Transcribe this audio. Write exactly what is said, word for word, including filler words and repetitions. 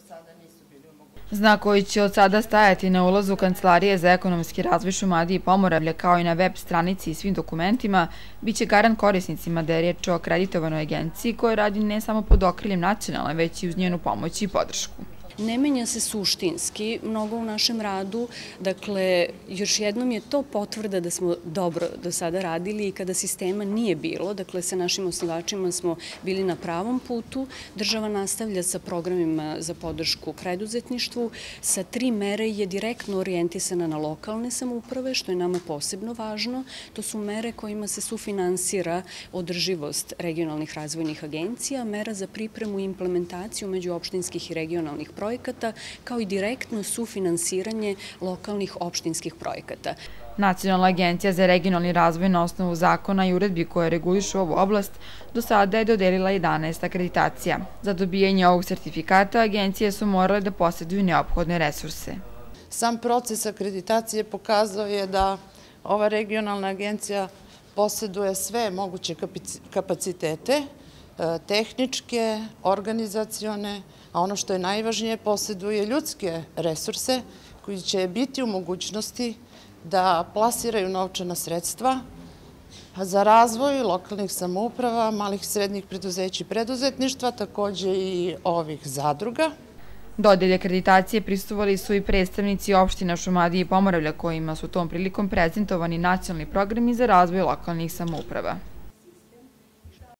Znak koji će od sada stajati na ulazu Kancelarije za ekonomski razvoj Šumadije i Pomoravlja, kao i na web stranici i svim dokumentima, bit će garant korisnicima da je riječ o akreditovanoj agenciji koja radi ne samo pod okriljem nacionalne, već i uz njenu pomoć i podršku. Ne menja se suštinski mnogo u našem radu, dakle, još jednom je to potvrda da smo dobro do sada radili i kada sistema nije bilo, dakle, sa našim osnivačima smo bili na pravom putu. Država nastavlja sa programima za podršku preduzetništvu, sa tri mere je direktno orijentisana na lokalne samouprave, što je nama posebno važno. To su mere kojima se sufinansira održivost regionalnih razvojnih agencija, mera za pripremu i implementaciju međuopštinskih i regionalnih projekata, projekata, kao i direktno sufinansiranje lokalnih opštinskih projekata. Nacionalna agencija za regionalni razvoj na osnovu zakona i uredbi koje regulišu ovu oblast do sada je dodelila jedanaest akreditacija. Za dobijanje ovog sertifikata agencije su morale da posjeduju neophodne resurse. Sam proces akreditacije pokazao je da ova regionalna agencija posjeduje sve moguće kapacitete, tehničke, organizacione, a ono što je najvažnije, posjeduje ljudske resurse koji će biti u mogućnosti da plasiraju novčana sredstva za razvoj lokalnih samouprava, malih i srednjih preduzeća i preduzetništva, takođe i ovih zadruga. Dodeli akreditacije prisustvovali su i predstavnici opština Šumadije i Pomoravlja, kojima su tom prilikom prezentovani nacionalni programi za razvoj lokalnih samouprava.